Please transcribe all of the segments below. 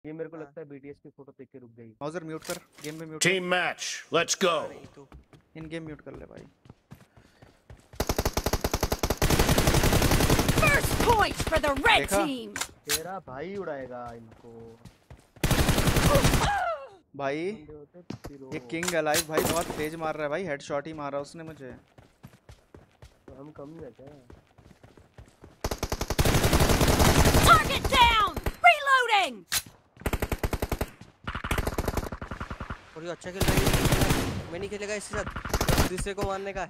ये मेरे को लगता है बीटीएस की फोटो देख के रुक गई। माउजर म्यूट कर, गेम में mute. Team match, let's go. In game mute कर ले भाई। First point for the red team. तेरा भाई उड़ाएगा इनको। भाई ये किंग अलाइव भाई बहुत तेज मार रहा है भाई, हेडशॉट ही मारा उसने मुझे। तो हम कम नहीं है क्या? Target down. Reloading. और ये अच्छा खेल रहा है, मैं नहीं खेलेगा इसके साथ, दूसरे को मारने का है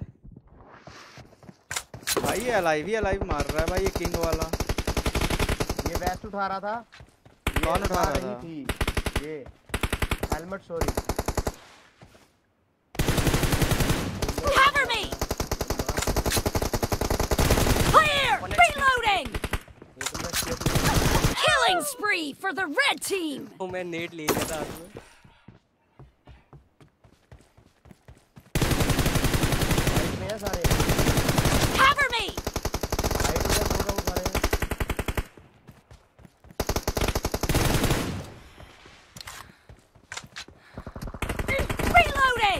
भाई। ये अलाइव मार रहा है भाई ये किंग वाला। ये वेस्ट उठा रहा था। कौन उठा रहा था? थी ये helmet. Sorry Cover me. Clear. Reloading. Killing spree for the red team. तो मैं नेट ले लिया था हाथ में। सारे Cover me. Reloading.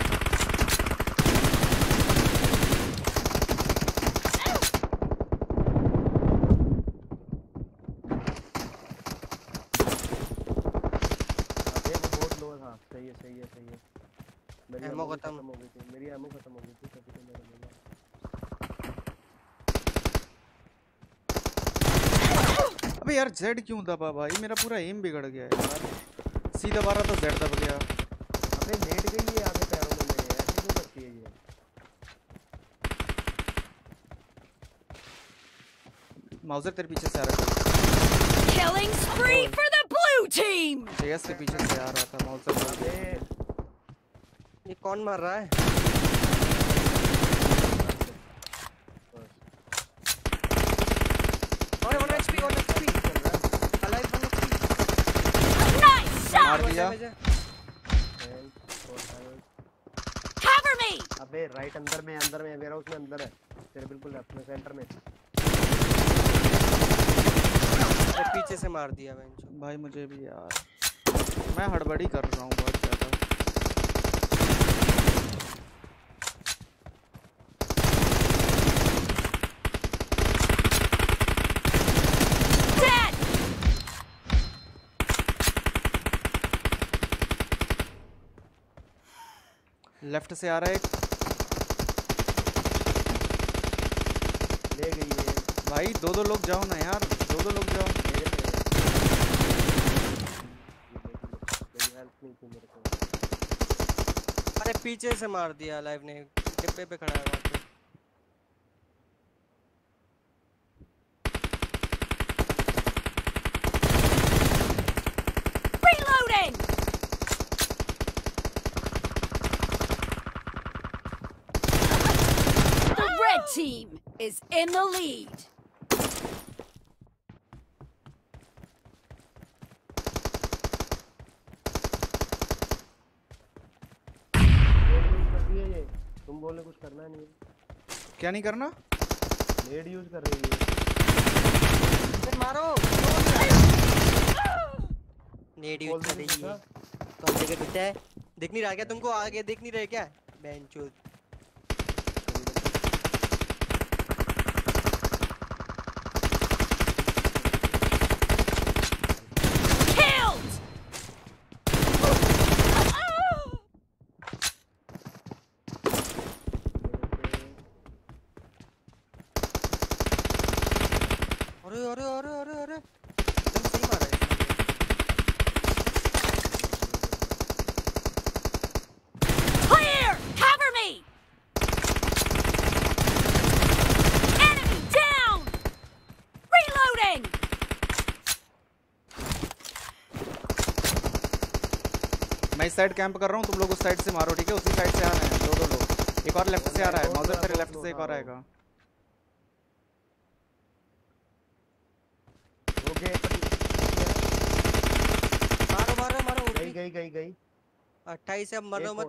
सही है। मेरी एमो खत्म हो गई थी, मेरी एमो खत्म हो गई थी तभी तो मेरा मिला। अबे यार जेड क्यों दबा भाई, मेरा पूरा एम बिगड़ गया है यार। सी दबा रहा तो जेड दब गया। अबे लेट गई है आगे पैरों में मेरे, ऐसे क्यों करती है ये? माउजर तेरे पीछे से आ रहा है। Killing spree for the blue team. JS के पीछे से आ रहा था माउजर। अबे ये कौन मार रहा है? और 1 HP alive 1 HP। Nice shot. मार दिया। Cover me. अबे राइट अंदर में वेयर हाउस में अंदर है तेरे, बिल्कुल लेफ्ट में सेंटर में। पीछे से मार दिया भाई मुझे भी यार, मैं हड़बड़ी कर रहा हूँ बहुत ज्यादा। लेफ्ट से आ रहा है एक, ले गई है भाई। दो लोग जाओ ना यार, दो लोग जाओ। अरे पीछे से मार दिया लाइव ने, डिब्बे पे खड़ा है वहाँ पे। Reloading. The red team is in the lead. तुम बोले कुछ करना नहीं है। क्या नहीं करना? नेड यूज कर रही है। फिर मारो। नेड यूज कर रही है। कौन जगह पिटा है? दिख नहीं रहा क्या तुमको? आगे दिख नहीं रहे क्या? बेंचो। अरे एकदम सही मारा है। Clear! Cover me! Enemy down! Reloading! मैं इस साइड कैंप कर रहा हूँ, तुम लोग उस साइड से मारो, ठीक है? उसी साइड से आ रहे हैं दो लोग। एक और लेफ्ट से आ रहा है, मौजूद तेरे लेफ्ट से एक और आएगा। मारो। गई 28 अब मरो मत।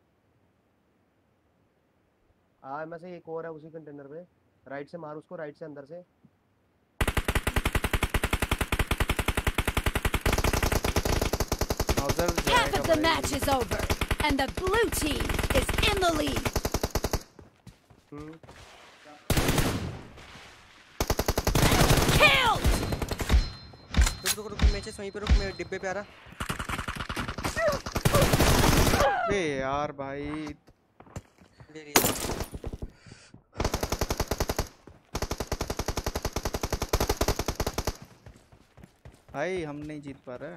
में से एक और है उसी कंटेनर पे। राइट से मार उसको, राइट से अंदर से। The match is over, and the blue team is in the lead. Killed! रुक मैचेस वहीं पे रुक, मैं डिब्बे पे आ रहा। बे यार भाई भाई हम नहीं जीत पा रहे।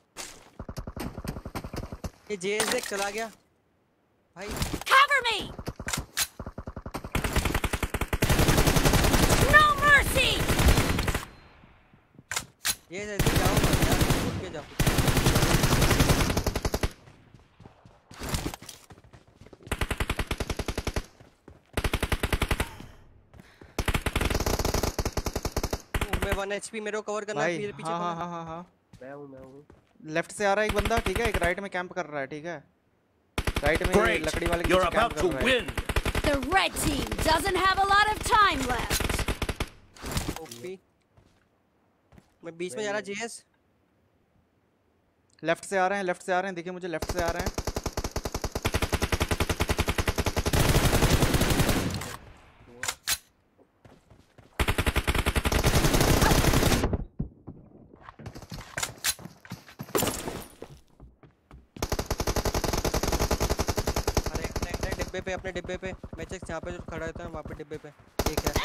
ये जेएस देख चला गया भाई। Cover me! No mercy! ये जल्दी जाओ यार, उठ के जाओ। मैं 1 HP मेरे को कवर करना है, फिर पीछे हाँ मैं हूँ लेफ्ट से आ रहा है एक बंदा, ठीक है, एक राइट में कैंप कर रहा है, ठीक है, राइट में लकड़ी वाले के पीछे कैंप कर रहा है। The red team doesn't have a lot of time left. OP मैं बीच में जा रहा जेएस। लेफ्ट से आ रहे हैं, देखिए मुझे लेफ्ट से आ रहे हैं। डिब्बे पे, अपने डिब्बे पे मैचेस जहाँ पे जो खड़ा रहता है वहाँ पे डिब्बे पे ठीक है।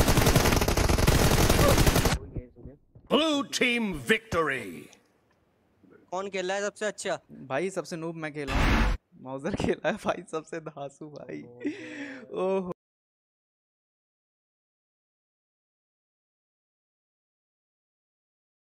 Blue team victory. कौन खेल रहा है सबसे अच्छा? भाई सबसे नूब मैं खेला हूँ, माउजर खेला है भाई सबसे धांसू भाई। ओह